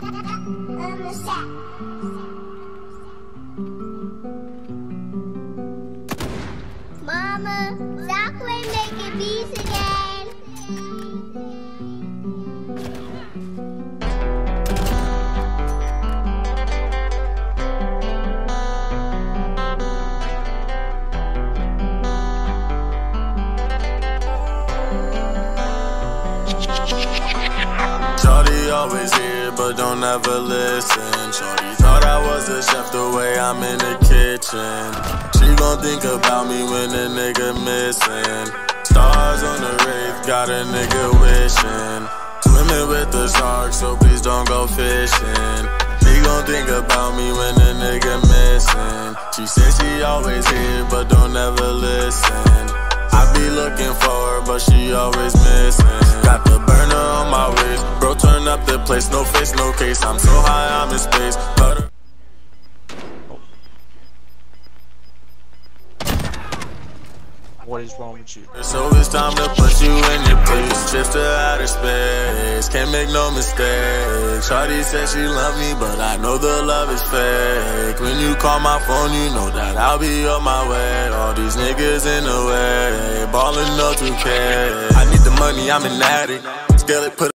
Mama, Zachary making beats again. Shorty always here, but don't ever listen. Shorty thought I was a chef the way I'm in the kitchen. She gon' think about me when a nigga missing. Stars on the roof, got a nigga wishing. Swimming with the sharks, so please don't go fishing. She gon' think about me when a nigga missing. She says she always here, but don't ever listen. I be looking for her, but she always missing. Got the burner on my waist, bro, turn up the place. No face, no case, I'm so high, I'm in space. What is wrong with you? So it's time to put you in your place. Just to outer space, can't make no mistake. Shawty said she love me, but I know the love is fake. When you call my phone, you know that I'll be on my way. All these niggas in the way, ballin' up 2K. I need the money, I'm an addict. Scale it, put